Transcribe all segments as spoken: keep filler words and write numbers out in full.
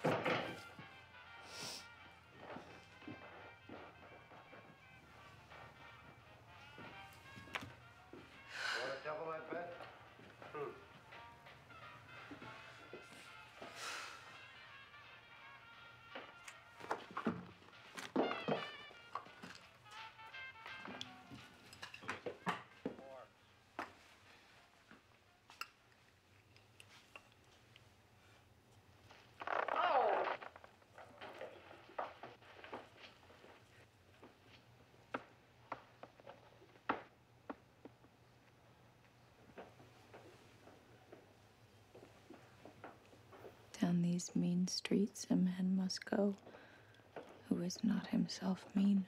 Want to double that bet? Hmm. Down these mean streets a man must go who is not himself mean.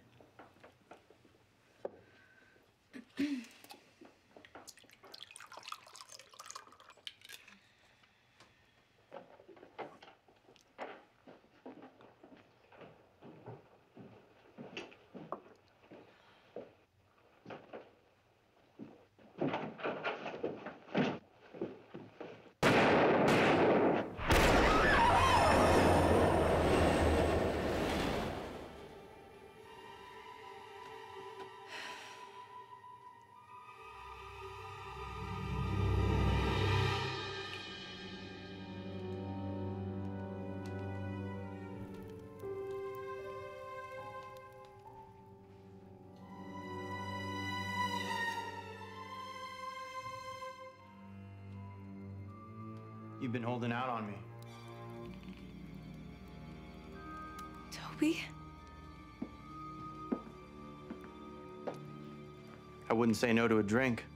You've been holding out on me. Toby? I wouldn't say no to a drink.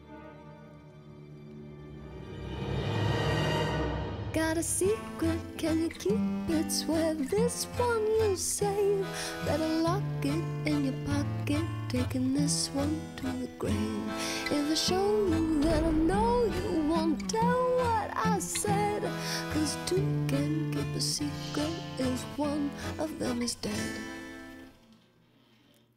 Got a secret, can you keep it? Swear this one you'll save. Better lock it in your pocket, taking this one to the grave. If I show you, then I know you won't tell what I said. Cause two can keep a secret if one of them is dead.